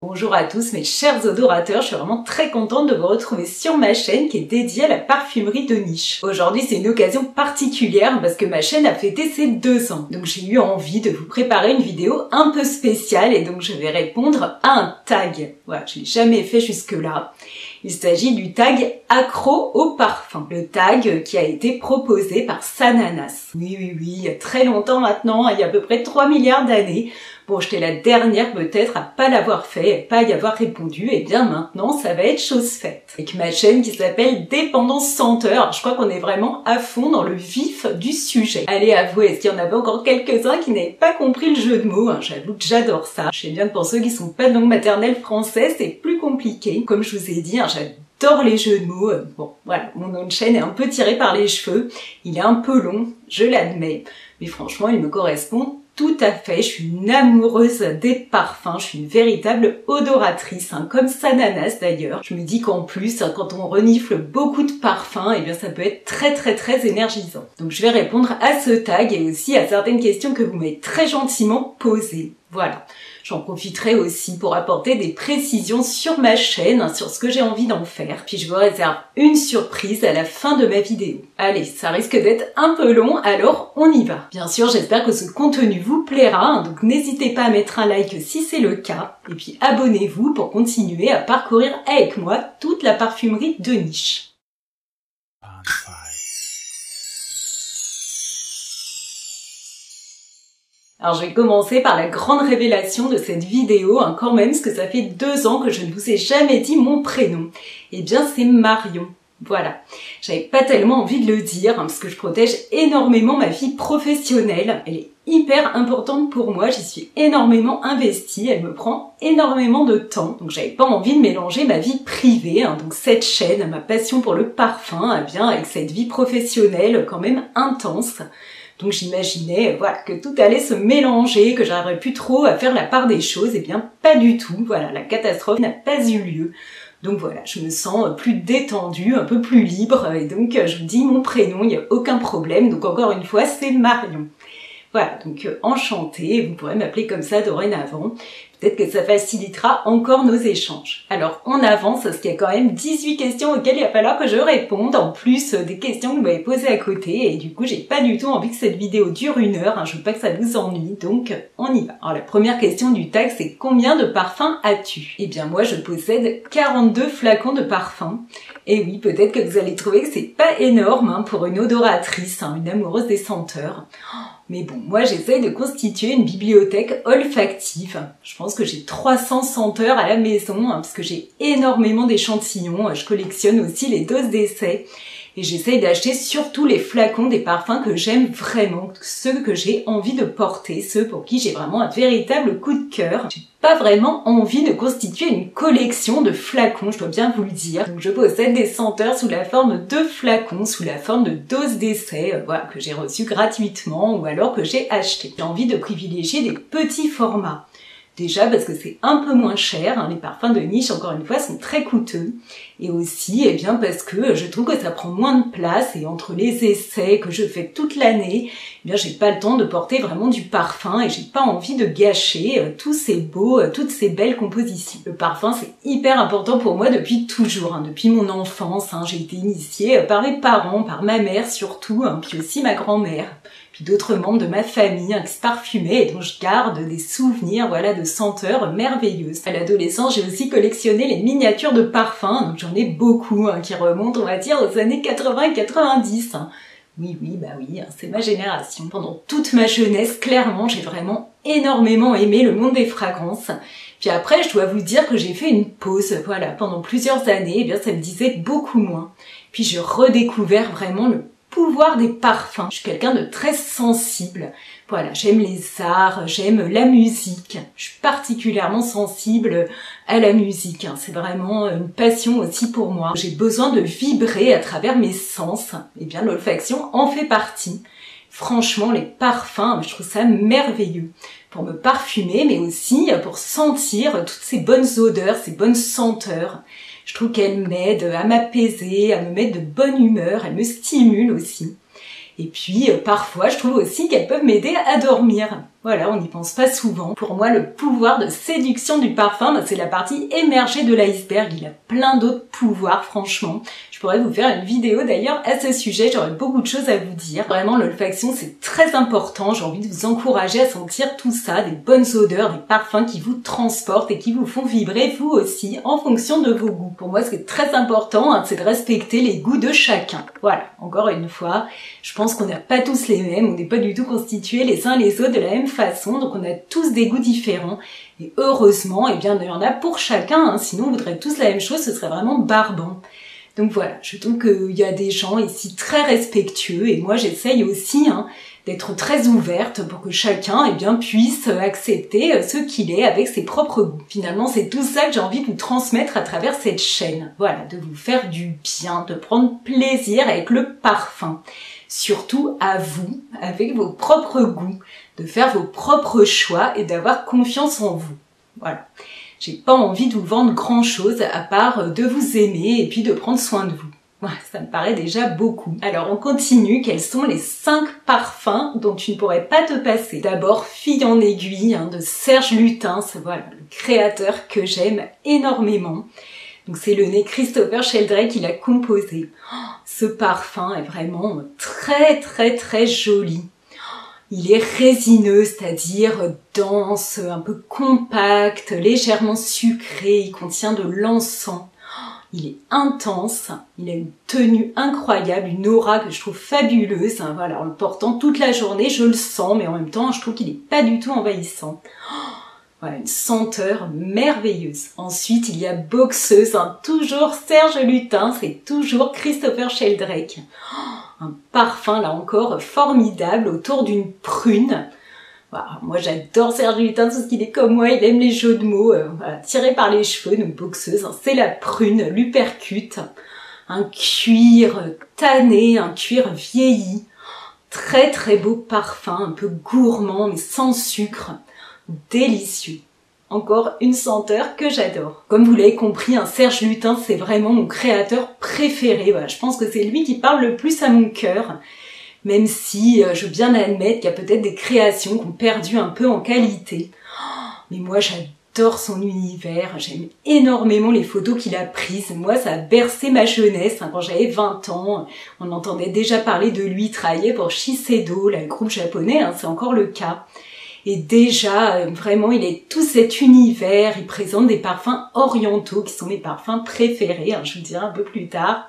Bonjour à tous mes chers odorateurs, je suis vraiment très contente de vous retrouver sur ma chaîne qui est dédiée à la parfumerie de niche. Aujourd'hui c'est une occasion particulière parce que ma chaîne a fêté ses 2 ans. Donc j'ai eu envie de vous préparer une vidéo un peu spéciale et donc je vais répondre à un tag. Voilà, je l'ai jamais fait jusque là. Il s'agit du tag accro au parfum. Le tag qui a été proposé par Sananas. Oui, il y a très longtemps maintenant, il y a à peu près 3 milliards d'années. Bon, j'étais la dernière peut-être à pas l'avoir fait, à pas y avoir répondu, et bien maintenant ça va être chose faite. Avec ma chaîne qui s'appelle Dépendance Senteur, je crois qu'on est vraiment à fond dans le vif du sujet. Allez, avouez, est-ce qu'il y en avait encore quelques-uns qui n'avaient pas compris le jeu de mots? J'avoue que j'adore ça. Je sais bien que pour ceux qui sont pas de langue maternelle française, c'est plus compliqué. Comme je vous ai dit, j'adore les jeux de mots. Bon, voilà, mon nom de chaîne est un peu tiré par les cheveux. Il est un peu long, je l'admets. Mais franchement, il me correspond tout à fait. Je suis une amoureuse des parfums. Je suis une véritable odoratrice, comme Sananas d'ailleurs. Je me dis qu'en plus, quand on renifle beaucoup de parfums, eh bien ça peut être très énergisant. Donc je vais répondre à ce tag et aussi à certaines questions que vous m'avez très gentiment posées. Voilà. J'en profiterai aussi pour apporter des précisions sur ma chaîne, sur ce que j'ai envie d'en faire. Puis je vous réserve une surprise à la fin de ma vidéo. Allez, ça risque d'être un peu long, alors on y va. Bien sûr, j'espère que ce contenu vous plaira, donc n'hésitez pas à mettre un like si c'est le cas. Et puis abonnez-vous pour continuer à parcourir avec moi toute la parfumerie de niche. Alors je vais commencer par la grande révélation de cette vidéo, quand même, parce que ça fait 2 ans que je ne vous ai jamais dit mon prénom. Eh bien c'est Marion. Voilà. J'avais pas tellement envie de le dire, parce que je protège énormément ma vie professionnelle. Elle est hyper importante pour moi, j'y suis énormément investie, elle me prend énormément de temps. Donc j'avais pas envie de mélanger ma vie privée, donc cette chaîne, ma passion pour le parfum, eh bien avec cette vie professionnelle quand même intense. Donc j'imaginais que tout allait se mélanger, que j'arriverais plus trop à faire la part des choses. Eh bien pas du tout, voilà, la catastrophe n'a pas eu lieu. Donc voilà, je me sens plus détendue, un peu plus libre, et donc je vous dis mon prénom, il n'y a aucun problème. Donc encore une fois, c'est Marion. Voilà, donc enchantée, vous pourrez m'appeler comme ça dorénavant. Peut-être que ça facilitera encore nos échanges. Alors on avance parce qu'il y a quand même 18 questions auxquelles il va falloir que je réponde, en plus des questions que vous m'avez posées à côté, et du coup j'ai pas du tout envie que cette vidéo dure 1 heure, je veux pas que ça vous ennuie, donc on y va. Alors la première question du tag, c'est combien de parfums as-tu? Eh bien moi je possède 42 flacons de parfums, et oui, peut-être que vous allez trouver que c'est pas énorme pour une odoratrice, une amoureuse des senteurs. Mais bon, moi j'essaye de constituer une bibliothèque olfactive. Je pense que j'ai 300 senteurs à la maison, parce que j'ai énormément d'échantillons. Je collectionne aussi les doses d'essai. Et j'essaye d'acheter surtout les flacons des parfums que j'aime vraiment, ceux que j'ai envie de porter, ceux pour qui j'ai vraiment un véritable coup de cœur. J'ai pas vraiment envie de constituer une collection de flacons, je dois bien vous le dire. Donc je possède des senteurs sous la forme de flacons, sous la forme de doses d'essai, que j'ai reçues gratuitement ou alors que j'ai acheté. J'ai envie de privilégier des petits formats. Déjà parce que c'est un peu moins cher, les parfums de niche, encore une fois, sont très coûteux. Et aussi, parce que je trouve que ça prend moins de place, et entre les essais que je fais toute l'année, j'ai pas le temps de porter vraiment du parfum, et j'ai pas envie de gâcher tous ces beaux, toutes ces belles compositions. Le parfum, c'est hyper important pour moi depuis toujours, depuis mon enfance. J'ai été initiée par mes parents, par ma mère surtout, puis aussi ma grand-mère. Puis d'autres membres de ma famille qui se parfumaient et dont je garde des souvenirs de senteurs merveilleuses. À l'adolescence, j'ai aussi collectionné les miniatures de parfums, donc j'en ai beaucoup qui remontent, on va dire, aux années 80 et 90. Oui, c'est ma génération. Pendant toute ma jeunesse, clairement, j'ai vraiment énormément aimé le monde des fragrances. Puis après, je dois vous dire que j'ai fait une pause, pendant plusieurs années, ça me disait beaucoup moins. Puis j'ai redécouvert vraiment le pouvoir des parfums. Je suis quelqu'un de très sensible. J'aime les arts, j'aime la musique. Je suis particulièrement sensible à la musique. C'est vraiment une passion aussi pour moi. J'ai besoin de vibrer à travers mes sens. L'olfaction en fait partie. Franchement, les parfums, je trouve ça merveilleux. Pour me parfumer, mais aussi pour sentir toutes ces bonnes odeurs, ces bonnes senteurs. Je trouve qu'elles m'aident à m'apaiser, à me mettre de bonne humeur, elles me stimulent aussi. Et puis parfois, je trouve aussi qu'elles peuvent m'aider à dormir. Voilà, on n'y pense pas souvent. Pour moi, le pouvoir de séduction du parfum, c'est la partie émergée de l'iceberg. Il a plein d'autres pouvoirs, franchement. Je pourrais vous faire une vidéo d'ailleurs à ce sujet, j'aurais beaucoup de choses à vous dire. Vraiment, l'olfaction, c'est très important. J'ai envie de vous encourager à sentir tout ça, des bonnes odeurs, des parfums qui vous transportent et qui vous font vibrer vous aussi en fonction de vos goûts. Pour moi, ce qui est très important, c'est de respecter les goûts de chacun. Voilà, encore une fois, je pense qu'on n'a pas tous les mêmes, on n'est pas du tout constitués les uns les autres de la même façon, donc on a tous des goûts différents. Et heureusement, eh bien, il y en a pour chacun, sinon on voudrait tous la même chose, ce serait vraiment barbant. Donc voilà, je trouve qu'il y a des gens ici très respectueux et moi j'essaye aussi d'être très ouverte pour que chacun puisse accepter ce qu'il est avec ses propres goûts. Finalement, c'est tout ça que j'ai envie de vous transmettre à travers cette chaîne. Voilà, de vous faire du bien, de prendre plaisir avec le parfum. Surtout à vous, avec vos propres goûts, de faire vos propres choix et d'avoir confiance en vous. Voilà. J'ai pas envie de vous vendre grand chose à part de vous aimer et puis de prendre soin de vous. Ouais, ça me paraît déjà beaucoup. Alors on continue, quels sont les 5 parfums dont tu ne pourrais pas te passer? D'abord, Fille en aiguille de Serge Lutens, voilà, le créateur que j'aime énormément. Donc c'est le nez Christopher Sheldrake qui l'a composé. Oh, ce parfum est vraiment très très très joli. Il est résineux, c'est-à-dire dense, un peu compact, légèrement sucré, il contient de l'encens. Il est intense, il a une tenue incroyable, une aura que je trouve fabuleuse. Voilà, en le portant toute la journée, je le sens, mais en même temps, je trouve qu'il n'est pas du tout envahissant. Voilà, une senteur merveilleuse. Ensuite, il y a Boxeuse, toujours Serge Lutens et toujours Christopher Sheldrake. Un parfum, là encore, formidable, autour d'une prune. Voilà, moi, j'adore Serge Lutens parce qu'il est comme moi, il aime les jeux de mots, voilà, tiré par les cheveux, donc Boxeuse. C'est la prune, l'uppercut. Un cuir tanné, un cuir vieilli. Très très beau parfum, un peu gourmand, mais sans sucre. Délicieux. Encore une senteur que j'adore. Comme vous l'avez compris, Serge Lutens, c'est vraiment mon créateur préféré. Voilà, je pense que c'est lui qui parle le plus à mon cœur. Même si je veux bien admettre qu'il y a peut-être des créations qui ont perdu un peu en qualité. Mais moi, j'adore son univers. J'aime énormément les photos qu'il a prises. Moi, ça a bercé ma jeunesse. Quand j'avais 20 ans, on entendait déjà parler de lui. Il travaillait pour Shiseido, le groupe japonais, c'est encore le cas. Et déjà, vraiment, il est tout cet univers, il présente des parfums orientaux qui sont mes parfums préférés, je vous dirai un peu plus tard.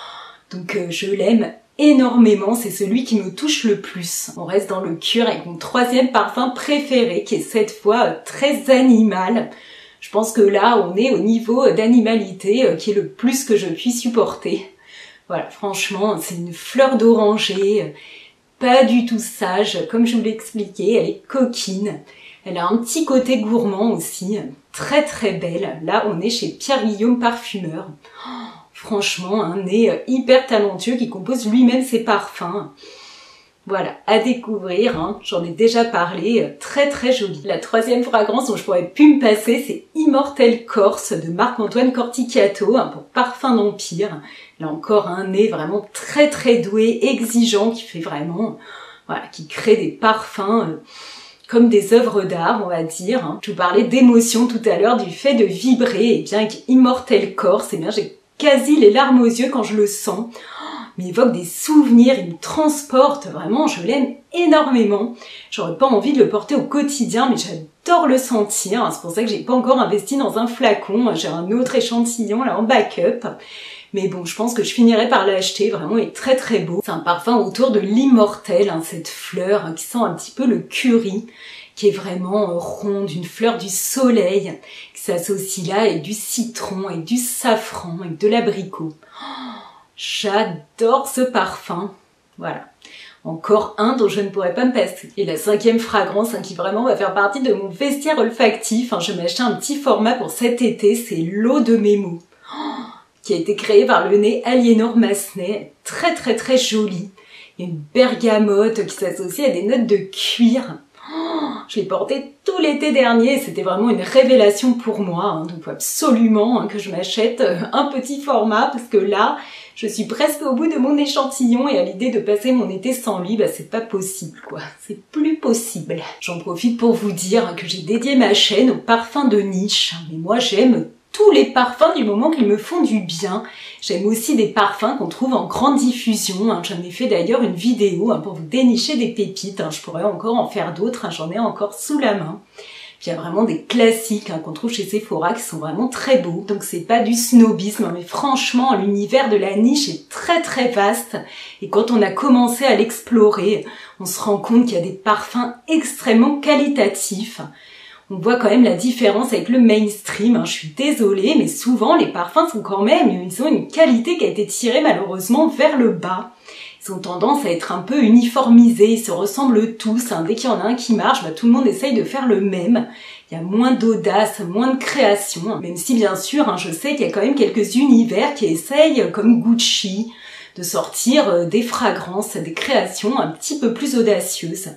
Donc je l'aime énormément, c'est celui qui me touche le plus. On reste dans le cuir avec mon 3e parfum préféré, qui est cette fois très animal. Je pense que là, on est au niveau d'animalité qui est le plus que je puis supporter. Voilà, franchement, c'est une fleur d'oranger, pas du tout sage, comme je vous l'ai expliqué, elle est coquine. Elle a un petit côté gourmand aussi, très très belle. Là, on est chez Pierre-Guillaume Parfumeur. Oh, franchement, un nez hyper talentueux qui compose lui-même ses parfums. Voilà, à découvrir, j'en ai déjà parlé, très très jolie. La 3e fragrance dont je pourrais plus me passer, c'est Immortel Corse de Marc-Antoine Corticato, pour Parfum d'Empire. Là encore, un nez vraiment très très doué, exigeant, qui fait vraiment, voilà, qui crée des parfums comme des œuvres d'art, on va dire. Je vous parlais d'émotion tout à l'heure, du fait de vibrer, et bien avec Immortel Corse, j'ai quasi les larmes aux yeux quand je le sens. Il m'évoque des souvenirs, il me transporte, vraiment, je l'aime énormément. J'aurais pas envie de le porter au quotidien, mais j'adore le sentir. C'est pour ça que j'ai pas encore investi dans un flacon. J'ai un autre échantillon là en backup. Mais bon, je pense que je finirai par l'acheter, vraiment, il est très très beau. C'est un parfum autour de l'immortel, cette fleur qui sent un petit peu le curry, qui est vraiment ronde, une fleur du soleil, qui s'associe là avec du citron, avec du safran, avec de l'abricot. J'adore ce parfum. Voilà. Encore un dont je ne pourrais pas me passer. Et la 5e fragrance qui vraiment va faire partie de mon vestiaire olfactif. Je vais m'acheter un petit format pour cet été. C'est l'eau de Memo. Qui a été créée par le nez Aliénor Massenet. Très très très jolie. Il y a une bergamote qui s'associe à des notes de cuir. Je l'ai porté tout l'été dernier, c'était vraiment une révélation pour moi, hein, donc il faut absolument que je m'achète un petit format parce que là, je suis presque au bout de mon échantillon et à l'idée de passer mon été sans lui, c'est pas possible quoi, c'est plus possible. J'en profite pour vous dire que j'ai dédié ma chaîne aux parfums de niche, mais moi j'aime tous les parfums du moment qu'ils me font du bien. J'aime aussi des parfums qu'on trouve en grande diffusion. J'en ai fait d'ailleurs une vidéo pour vous dénicher des pépites. Je pourrais encore en faire d'autres, j'en ai encore sous la main. Puis il y a vraiment des classiques qu'on trouve chez Sephora qui sont vraiment très beaux. Donc c'est pas du snobisme, mais franchement l'univers de la niche est très très vaste. Et quand on a commencé à l'explorer, on se rend compte qu'il y a des parfums extrêmement qualitatifs. On voit quand même la différence avec le mainstream, je suis désolée, mais souvent les parfums sont quand même, ils ont une qualité qui a été tirée malheureusement vers le bas. Ils ont tendance à être un peu uniformisés, ils se ressemblent tous, dès qu'il y en a un qui marche, tout le monde essaye de faire le même. Il y a moins d'audace, moins de création, même si bien sûr, je sais qu'il y a quand même quelques univers qui essayent, comme Gucci, de sortir des fragrances, des créations un petit peu plus audacieuses.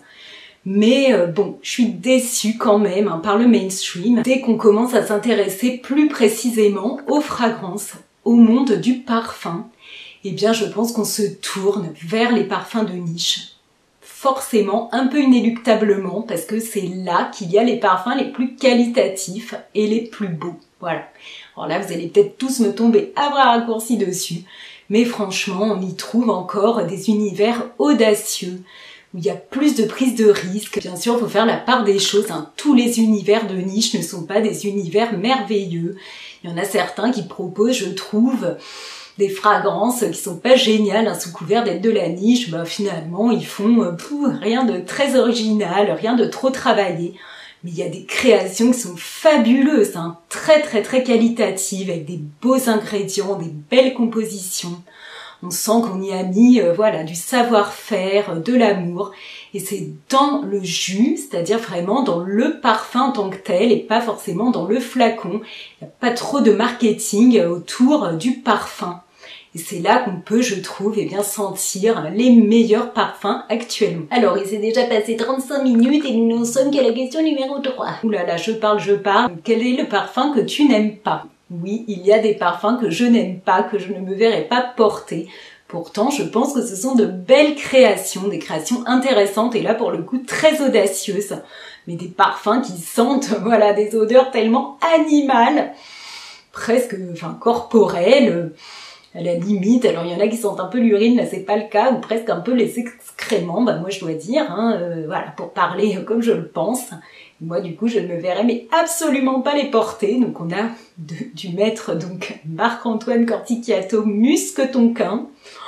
Mais bon, je suis déçue quand même par le mainstream. Dès qu'on commence à s'intéresser plus précisément aux fragrances, au monde du parfum, eh bien je pense qu'on se tourne vers les parfums de niche. Forcément, un peu inéluctablement, parce que c'est là qu'il y a les parfums les plus qualitatifs et les plus beaux. Voilà. Alors là, vous allez peut-être tous me tomber à bras raccourcis dessus, mais franchement, on y trouve encore des univers audacieux, où il y a plus de prise de risque. Bien sûr, il faut faire la part des choses. Tous les univers de niche ne sont pas des univers merveilleux. Il y en a certains qui proposent, je trouve, des fragrances qui sont pas géniales, sous couvert d'être de la niche. Finalement, ils font rien de très original, rien de trop travaillé. Mais il y a des créations qui sont fabuleuses, très très très qualitatives, avec des beaux ingrédients, des belles compositions. On sent qu'on y a mis du savoir-faire, de l'amour. Et c'est dans le jus, c'est-à-dire vraiment dans le parfum en tant que tel et pas forcément dans le flacon. Il n'y a pas trop de marketing autour du parfum. Et c'est là qu'on peut, je trouve, sentir les meilleurs parfums actuellement. Alors, il s'est déjà passé 35 minutes et nous n'en sommes qu'à la question numéro 3. Ouh là là, je parle. Quel est le parfum que tu n'aimes pas ? Oui, il y a des parfums que je n'aime pas, que je ne me verrai pas porter. Pourtant, je pense que ce sont de belles créations, des créations intéressantes et là, pour le coup, très audacieuses. Mais des parfums qui sentent, des odeurs tellement animales, presque, corporelles, à la limite. Alors, il y en a qui sentent un peu l'urine, là, c'est pas le cas, ou presque un peu les excréments, moi, je dois dire, pour parler comme je le pense. Moi, du coup, je ne me verrais mais absolument pas les porter. Donc, on a du maître, Marc-Antoine Corticchiato Musc Tonkin.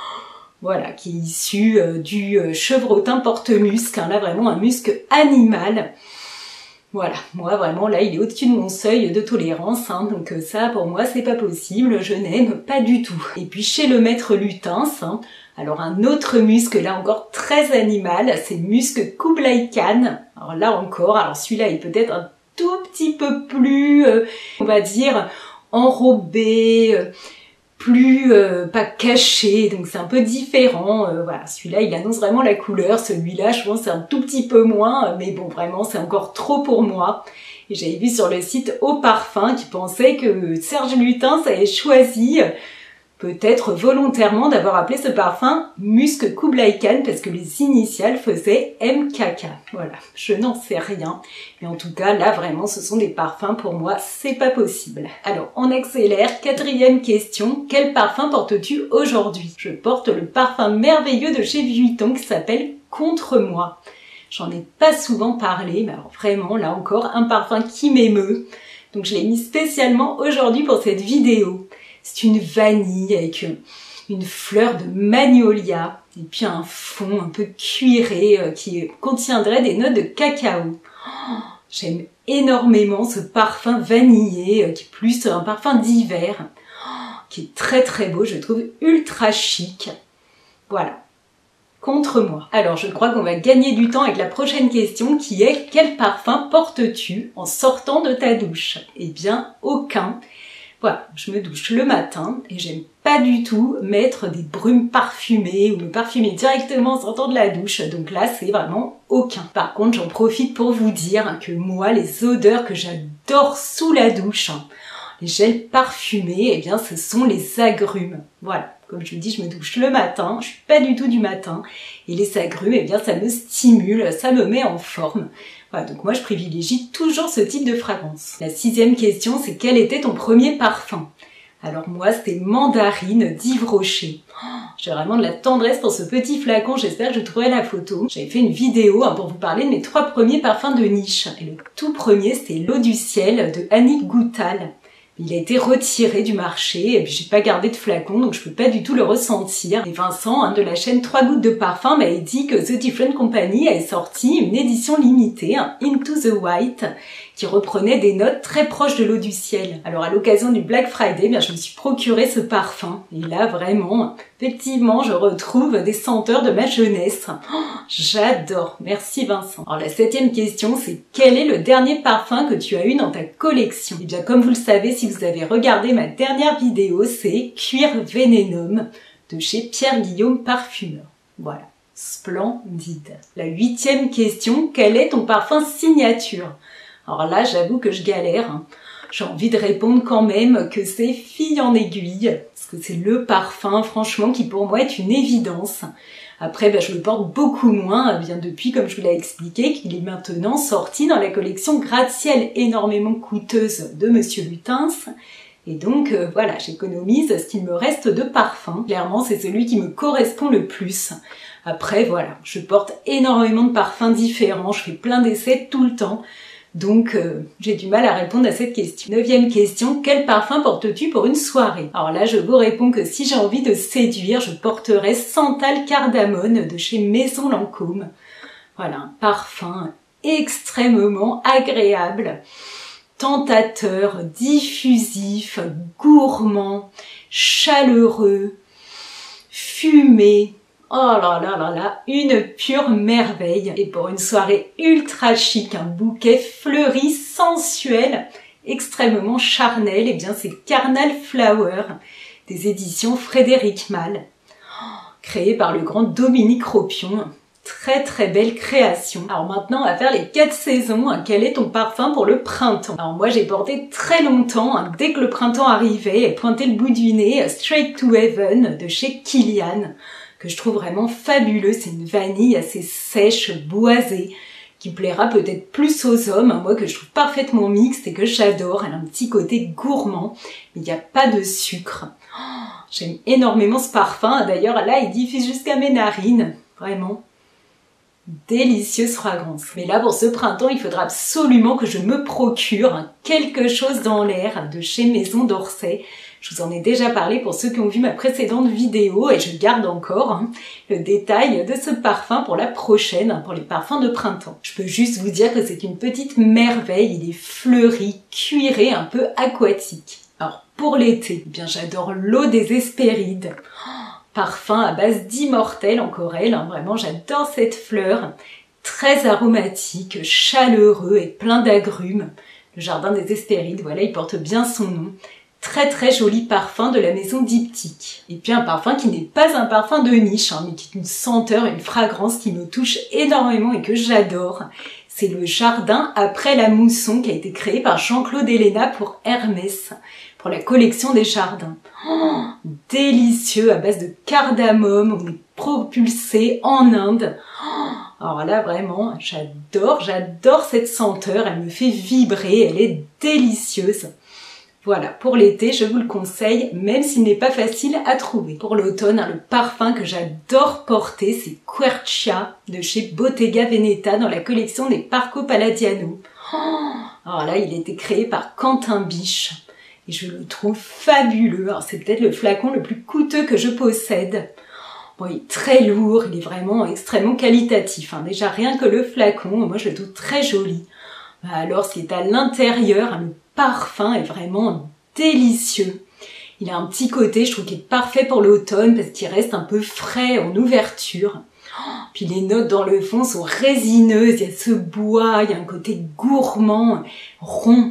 Voilà, qui est issu du chevrotin porte-musc. Là, vraiment un musc animal. Voilà, moi, vraiment, là, il est au-dessus de mon seuil de tolérance. Donc, ça, pour moi, c'est pas possible. Je n'aime pas du tout. Et puis, chez le maître Lutens, alors un autre musc, là encore très animal, c'est musc Kublai Khan. Alors là encore, celui-là est peut-être un tout petit peu plus, on va dire, enrobé, plus pas caché, donc c'est un peu différent. Celui-là il annonce vraiment la couleur, celui-là je pense c'est un tout petit peu moins, mais bon vraiment c'est encore trop pour moi. Et j'avais vu sur le site Au Parfum qui pensait que Serge Lutens avait choisi peut-être volontairement d'avoir appelé ce parfum Musc Kublai Khan parce que les initiales faisaient MKK. Voilà, je n'en sais rien. Mais en tout cas, là vraiment, ce sont des parfums pour moi, c'est pas possible. Alors, on accélère. 4e question. Quel parfum portes-tu aujourd'hui ? Je porte le parfum merveilleux de chez Vuitton qui s'appelle Contre moi. J'en ai pas souvent parlé, mais alors vraiment, là encore, un parfum qui m'émeut. Donc je l'ai mis spécialement aujourd'hui pour cette vidéo. C'est une vanille avec une fleur de magnolia et puis un fond un peu cuiré qui contiendrait des notes de cacao. J'aime énormément ce parfum vanillé qui est plus un parfum d'hiver qui est très très beau, je trouve ultra chic. Voilà. Contre moi. Alors je crois qu'on va gagner du temps avec la prochaine question qui est quel parfum portes-tu en sortant de ta douche ? Eh bien aucun. Voilà, je me douche le matin et j'aime pas du tout mettre des brumes parfumées ou me parfumer directement en sortant de la douche. Donc là, c'est vraiment aucun. Par contre, j'en profite pour vous dire que moi, les odeurs que j'adore sous la douche, les gels parfumés, eh bien, ce sont les agrumes. Voilà. Comme je vous dis, je me douche le matin, je suis pas du tout du matin. Et les agrumes, eh bien, ça me stimule, ça me met en forme. Voilà, donc moi, je privilégie toujours ce type de fragrance. La 6e question, c'est quel était ton premier parfum? Alors moi, c'était Mandarine d'Yves Rocher. J'ai vraiment de la tendresse pour ce petit flacon, j'espère que je trouverai la photo. J'avais fait une vidéo pour vous parler de mes 3 premiers parfums de niche. Et le tout premier, c'était L'eau du ciel de Annick Goutal. Il a été retiré du marché et puis j'ai pas gardé de flacon donc je peux pas du tout le ressentir. Et Vincent de la chaîne 3 gouttes de parfum m'avait dit que The Different Company avait sorti une édition limitée, Into the White, qui reprenait des notes très proches de l'eau du ciel. Alors à l'occasion du Black Friday, bien je me suis procuré ce parfum et là vraiment, effectivement, je retrouve des senteurs de ma jeunesse. J'adore, merci Vincent. Alors la 7e question, c'est quel est le dernier parfum que tu as eu dans ta collection? Et bien comme vous le savez, si vous avez regardé ma dernière vidéo, c'est Cuir Vénénum de chez Pierre-Guillaume Parfumeur. Voilà, splendide. La 8e question, quel est ton parfum signature? Alors là, j'avoue que je galère. J'ai envie de répondre quand même que c'est Fille en aiguille, parce que c'est le parfum, franchement, qui pour moi est une évidence. Après, je le porte beaucoup moins, bien depuis, comme je vous l'ai expliqué, qu'il est maintenant sorti dans la collection gratte-ciel énormément coûteuse de Monsieur Lutens. Et donc, voilà, j'économise ce qu'il me reste de parfum. Clairement, c'est celui qui me correspond le plus. Après, voilà, je porte énormément de parfums différents, je fais plein d'essais tout le temps. Donc, j'ai du mal à répondre à cette question. 9e question, quel parfum portes-tu pour une soirée? Alors là, je vous réponds que si j'ai envie de séduire, je porterai Santal Cardamone de chez Maison Lancôme. Voilà, un parfum extrêmement agréable, tentateur, diffusif, gourmand, chaleureux, fumé. Oh là là là là, une pure merveille. Et pour une soirée ultra chic, un bouquet fleuri, sensuel, extrêmement charnel, et bien c'est Carnal Flower, des éditions Frédéric Malle, créé par le grand Dominique Ropion. Très très belle création. Alors maintenant, on va faire les 4 saisons. Quel est ton parfum pour le printemps? Alors moi, j'ai porté très longtemps, dès que le printemps arrivait, et pointé le bout du nez, Straight to Heaven de chez Kilian, que je trouve vraiment fabuleux. C'est une vanille assez sèche, boisée, qui plaira peut-être plus aux hommes, moi que je trouve parfaitement mixte et que j'adore. Elle a un petit côté gourmand, mais il n'y a pas de sucre. J'aime énormément ce parfum. D'ailleurs, là, il diffuse jusqu'à mes narines. Vraiment. Délicieuse fragrance. Mais là, pour ce printemps, il faudra absolument que je me procure quelque chose dans l'air de chez Maison d'Orsay. Je vous en ai déjà parlé pour ceux qui ont vu ma précédente vidéo et je garde encore le détail de ce parfum pour la prochaine, pour les parfums de printemps. Je peux juste vous dire que c'est une petite merveille, il est fleuri, cuiré, un peu aquatique. Alors pour l'été, eh bien j'adore l'eau des Hespérides. Parfum à base d'immortel en Corelle, vraiment j'adore cette fleur, très aromatique, chaleureux et plein d'agrumes. Le jardin des Hespérides, voilà, il porte bien son nom. Très très joli parfum de la maison Diptyque. Et puis un parfum qui n'est pas un parfum de niche, mais qui est une senteur, une fragrance qui me touche énormément et que j'adore. C'est le Jardin après la mousson qui a été créé par Jean-Claude Héléna pour Hermès, pour la collection des jardins. Oh, délicieux, à base de cardamome, on est propulsé en Inde. Oh, alors là vraiment, j'adore cette senteur, elle me fait vibrer, elle est délicieuse. Voilà, pour l'été, je vous le conseille, même s'il n'est pas facile à trouver. Pour l'automne, le parfum que j'adore porter, c'est Quercia de chez Bottega Veneta dans la collection des Parco Palladiano. Oh, alors là, il a été créé par Quentin Biche et je le trouve fabuleux. Alors c'est peut-être le flacon le plus coûteux que je possède. Bon, il est très lourd, il est vraiment extrêmement qualitatif. Déjà, rien que le flacon, moi je le trouve très joli. Alors, ce qui est à l'intérieur, le parfum est vraiment délicieux. Il a un petit côté, je trouve qu'il est parfait pour l'automne parce qu'il reste un peu frais en ouverture. Puis les notes dans le fond sont résineuses, il y a ce bois, il y a un côté gourmand, rond.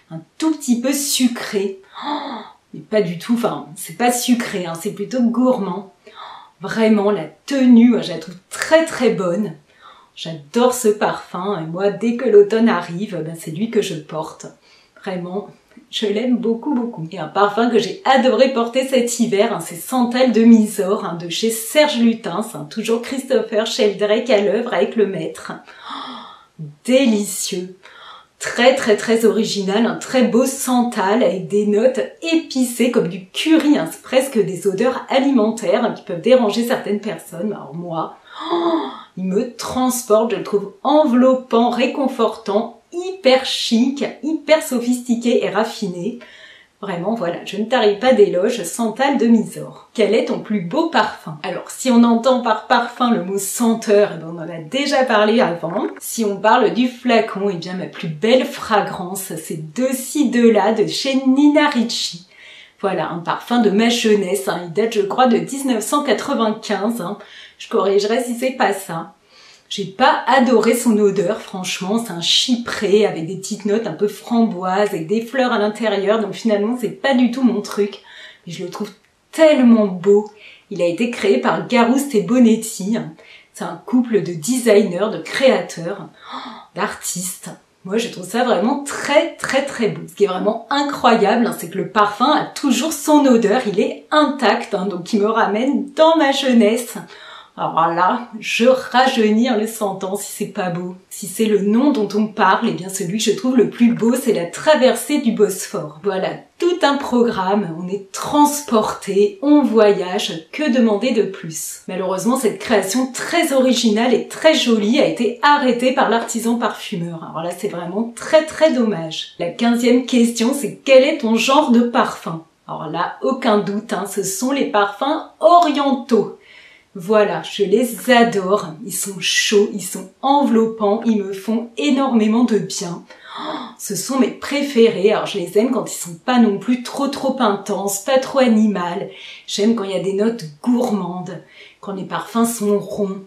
un tout petit peu sucré. Oh, mais pas du tout, enfin, c'est pas sucré, hein, c'est plutôt gourmand. Vraiment, la tenue, je la trouve très très bonne. J'adore ce parfum et moi, dès que l'automne arrive, c'est lui que je porte. Vraiment, je l'aime beaucoup beaucoup. Et un parfum que j'ai adoré porter cet hiver, c'est Santal de Mysore, de chez Serge Lutens, toujours Christopher Sheldrake à l'œuvre avec le maître. Oh, délicieux. Très très très original, un très beau santal avec des notes épicées comme du curry, c'est presque des odeurs alimentaires qui peuvent déranger certaines personnes. Alors moi, il me transporte, je le trouve enveloppant, réconfortant, hyper chic, hyper sophistiqué et raffiné. Vraiment, voilà, je ne tarie pas d'éloge, Santal de Mysore. Quel est ton plus beau parfum? Alors, si on entend par parfum le mot senteur, on en a déjà parlé avant. Si on parle du flacon, bien ma plus belle fragrance, c'est De-ci De-là de chez Nina Ricci. Voilà, un parfum de ma jeunesse, il date je crois de 1995, je corrigerai si c'est pas ça. J'ai pas adoré son odeur, franchement, c'est un chypré avec des petites notes un peu framboises, avec des fleurs à l'intérieur, donc finalement c'est pas du tout mon truc. Mais je le trouve tellement beau. Il a été créé par Garouste et Bonetti. C'est un couple de designers, de créateurs, d'artistes. Moi je trouve ça vraiment très très très beau. Ce qui est vraiment incroyable, c'est que le parfum a toujours son odeur, il est intact, donc il me ramène dans ma jeunesse. Alors là, je rajeunis en le sentant si c'est pas beau. Si c'est le nom dont on parle, bien celui que je trouve le plus beau, c'est la traversée du Bosphore. Voilà, tout un programme, on est transporté, on voyage, que demander de plus? Malheureusement, cette création très originale et très jolie a été arrêtée par l'artisan parfumeur. Alors là, c'est vraiment très très dommage. La 15e question, c'est quel est ton genre de parfum? Alors là, aucun doute, ce sont les parfums orientaux. Voilà, je les adore, ils sont chauds, ils sont enveloppants, ils me font énormément de bien. Ce sont mes préférés, alors je les aime quand ils sont pas non plus trop intenses, pas trop animales. J'aime quand il y a des notes gourmandes, quand les parfums sont ronds.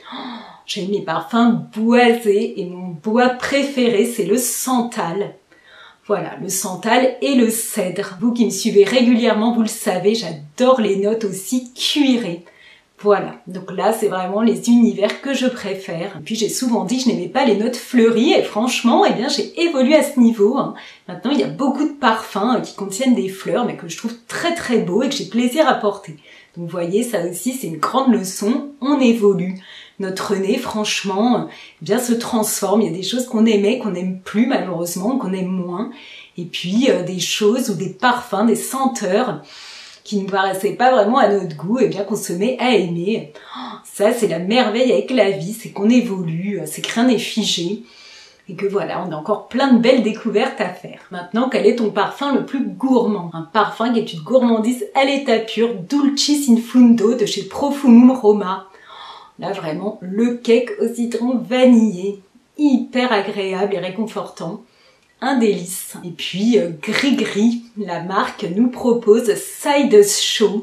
J'aime les parfums boisés et mon bois préféré c'est le santal. Voilà, le santal et le cèdre. Vous qui me suivez régulièrement, vous le savez, j'adore les notes aussi cuirées. Voilà, donc là c'est vraiment les univers que je préfère. Et puis j'ai souvent dit que je n'aimais pas les notes fleuries et franchement, j'ai évolué à ce niveau. Maintenant il y a beaucoup de parfums qui contiennent des fleurs mais que je trouve très très beaux et que j'ai plaisir à porter. Donc vous voyez, ça aussi c'est une grande leçon, on évolue. Notre nez franchement se transforme, il y a des choses qu'on aimait, qu'on n'aime plus malheureusement, qu'on aime moins. Et puis des choses ou des parfums, des senteurs qui ne paraissait pas vraiment à notre goût, qu'on se met à aimer. Ça, c'est la merveille avec la vie, c'est qu'on évolue, c'est que rien n'est figé, et que voilà, on a encore plein de belles découvertes à faire. Maintenant, quel est ton parfum le plus gourmand? Un parfum qui est une gourmandise à l'état pur, Dulcis in Fundo de chez Profumum Roma. Là, vraiment, le cake au citron vanillé, hyper agréable et réconfortant. Un délice. Et puis Gris-Gris, la marque nous propose Side Show.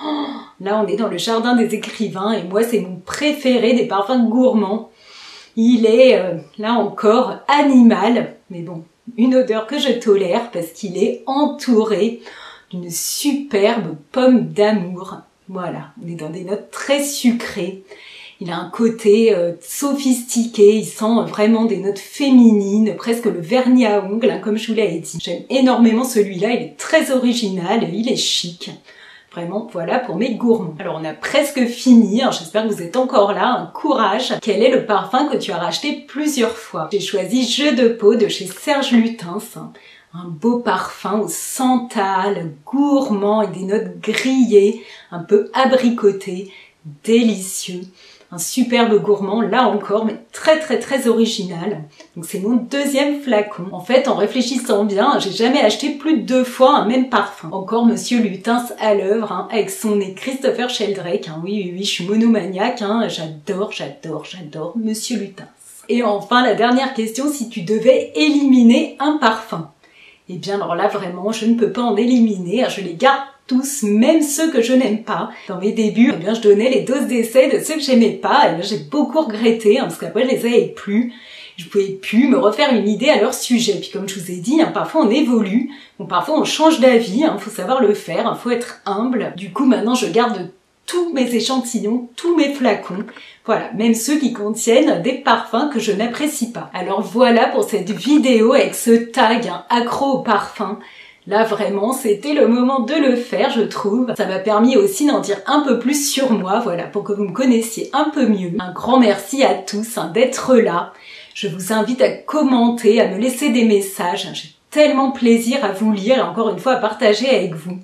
Là on est dans le jardin des écrivains et moi c'est mon préféré des parfums gourmands. Il est là encore animal, mais bon, une odeur que je tolère parce qu'il est entouré d'une superbe pomme d'amour. Voilà, on est dans des notes très sucrées. Il a un côté sophistiqué, il sent vraiment des notes féminines, presque le vernis à ongles, comme je vous l'avais dit. J'aime énormément celui-là, il est très original, il est chic. Vraiment, voilà pour mes gourmands. Alors on a presque fini, j'espère que vous êtes encore là, un courage. Quel est le parfum que tu as racheté plusieurs fois? J'ai choisi Jeu de peau de chez Serge Lutens. Un beau parfum au santal, gourmand, avec des notes grillées, un peu abricotées, délicieux. Un superbe gourmand, là encore, mais très très très original. Donc c'est mon deuxième flacon. En fait, en réfléchissant bien, j'ai jamais acheté plus de 2 fois un même parfum. Encore Monsieur Lutens à l'œuvre, avec son nez Christopher Sheldrake. Oui, je suis monomaniaque, j'adore Monsieur Lutens. Et enfin, la dernière question, si tu devais éliminer un parfum. Eh bien, alors là, vraiment, je ne peux pas en éliminer, je les garde tous, même ceux que je n'aime pas. Dans mes débuts, je donnais les doses d'essai de ceux que j'aimais pas, et j'ai beaucoup regretté, parce qu'après je les avais plus. je pouvais plus me refaire une idée à leur sujet. Puis comme je vous ai dit, parfois on évolue, parfois on change d'avis, faut savoir le faire, faut être humble. Du coup maintenant je garde tous mes échantillons, tous mes flacons, voilà, même ceux qui contiennent des parfums que je n'apprécie pas. Alors voilà pour cette vidéo avec ce tag accro au parfum. Là vraiment, c'était le moment de le faire, je trouve. Ça m'a permis aussi d'en dire un peu plus sur moi, voilà, pour que vous me connaissiez un peu mieux. Un grand merci à tous d'être là. Je vous invite à commenter, à me laisser des messages. J'ai tellement plaisir à vous lire et encore une fois à partager avec vous.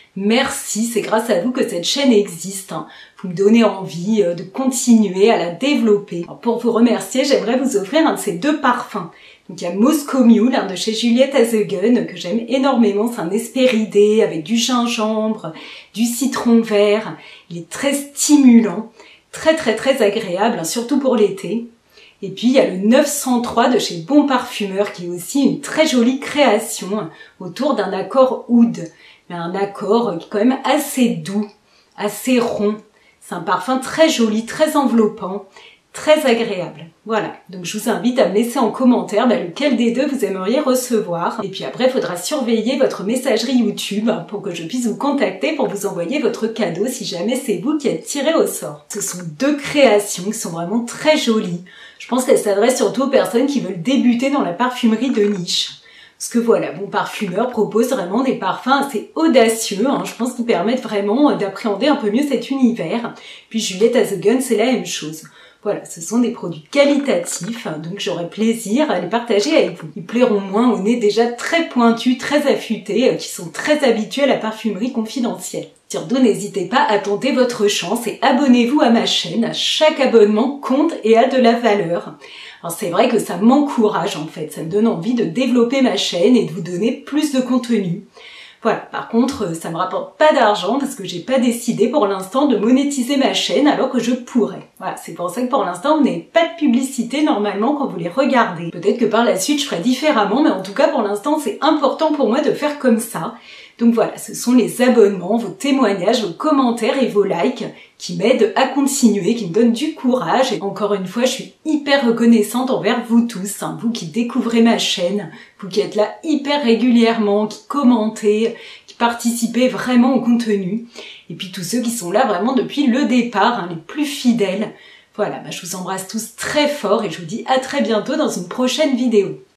Merci, c'est grâce à vous que cette chaîne existe. Vous me donnez envie de continuer à la développer. Alors pour vous remercier, j'aimerais vous offrir un de ces deux parfums. Donc il y a Moscow Mule de chez Juliette Azegen que j'aime énormément. C'est un hespéridé avec du gingembre, du citron vert. Il est très stimulant, très agréable, surtout pour l'été. Et puis il y a le 903 de chez Bon Parfumeur qui est aussi une très jolie création autour d'un accord oud. Mais un accord qui est quand même assez doux, assez rond. C'est un parfum très joli, très enveloppant, très agréable. Voilà, donc je vous invite à me laisser en commentaire lequel des deux vous aimeriez recevoir. Et puis après, il faudra surveiller votre messagerie YouTube pour que je puisse vous contacter pour vous envoyer votre cadeau si jamais c'est vous qui êtes tiré au sort. Ce sont deux créations qui sont vraiment très jolies. Je pense qu'elles s'adressent surtout aux personnes qui veulent débuter dans la parfumerie de niche. Parce que voilà, Bon Parfumeur propose vraiment des parfums assez audacieux, je pense qu'ils permettent vraiment d'appréhender un peu mieux cet univers. Puis Juliette Azegen, c'est la même chose. Voilà, ce sont des produits qualitatifs, donc j'aurai plaisir à les partager avec vous. Ils plairont moins aux nez déjà très pointus, très affûtés, qui sont très habitués à la parfumerie confidentielle. Surtout, n'hésitez pas à tenter votre chance et abonnez-vous à ma chaîne. Chaque abonnement compte et a de la valeur. Alors c'est vrai que ça m'encourage en fait, ça me donne envie de développer ma chaîne et de vous donner plus de contenu. Voilà, par contre, ça me rapporte pas d'argent parce que j'ai pas décidé pour l'instant de monétiser ma chaîne alors que je pourrais. Voilà, c'est pour ça que pour l'instant, vous n'avez pas de publicité normalement quand vous les regardez. Peut-être que par la suite, je ferai différemment, mais en tout cas, pour l'instant, c'est important pour moi de faire comme ça. Donc voilà, ce sont les abonnements, vos témoignages, vos commentaires et vos likes qui m'aident à continuer, qui me donnent du courage. Et encore une fois, je suis hyper reconnaissante envers vous tous, vous qui découvrez ma chaîne, vous qui êtes là hyper régulièrement, qui commentez, qui participez vraiment au contenu. Et puis tous ceux qui sont là vraiment depuis le départ, les plus fidèles. Voilà, je vous embrasse tous très fort et je vous dis à très bientôt dans une prochaine vidéo.